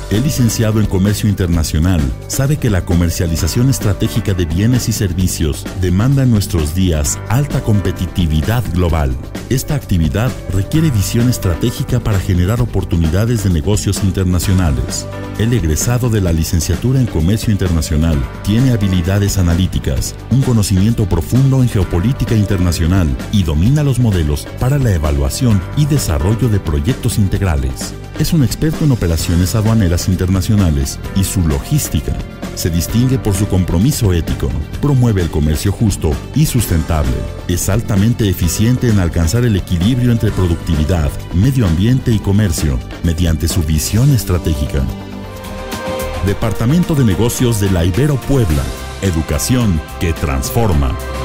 El licenciado en Comercio Internacional sabe que la comercialización estratégica de bienes y servicios demanda en nuestros días alta competitividad global. Esta actividad requiere visión estratégica para generar oportunidades de negocios internacionales. El egresado de la licenciatura en Comercio Internacional tiene habilidades analíticas, un conocimiento profundo en geopolítica internacional y domina los modelos para la evaluación y desarrollo de proyectos integrales. Es un experto en operaciones aduaneras internacionales y su logística. Se distingue por su compromiso ético, promueve el comercio justo y sustentable. Es altamente eficiente en alcanzar el equilibrio entre productividad, medio ambiente y comercio, mediante su visión estratégica. Departamento de Negocios de la Ibero Puebla. Educación que transforma.